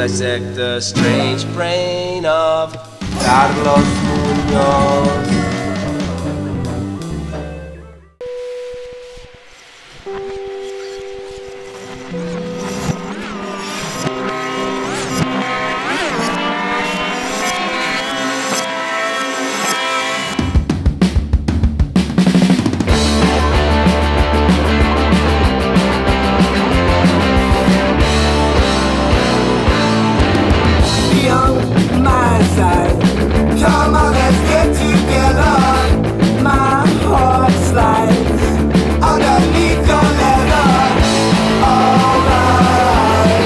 dissect the strange brain of Carlos Muñoz. Come on, let's get together. My heart slides underneath your leather. Alright,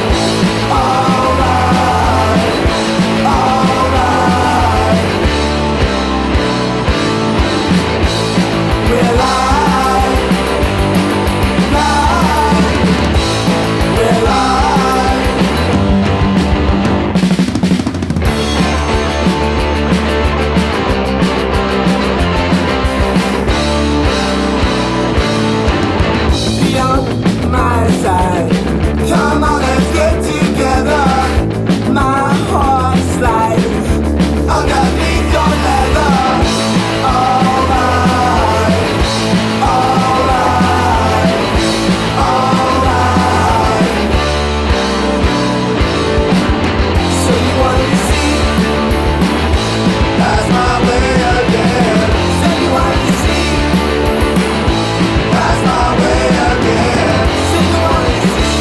alright, alright. Will I, will I? Come on, let's get together. My heart slides underneath your leather. Alright, alright, alright. So you wanted to see? That's my way again. So you wanted to see? That's my way again. So you wanted to see?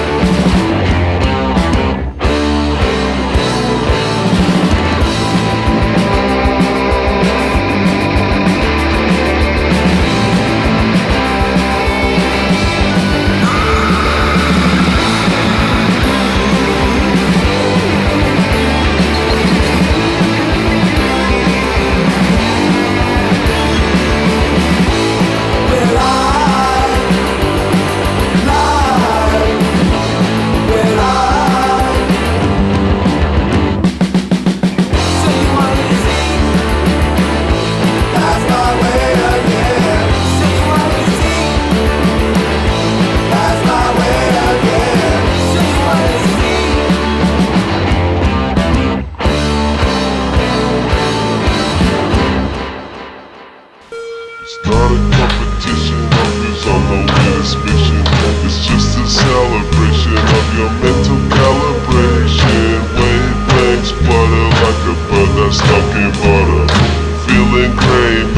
Not a competition, cause I'm no suspicion. It's just a celebration of your mental calibration. Wavelengths flutter like a bird that's stuck in butter. Feeling great.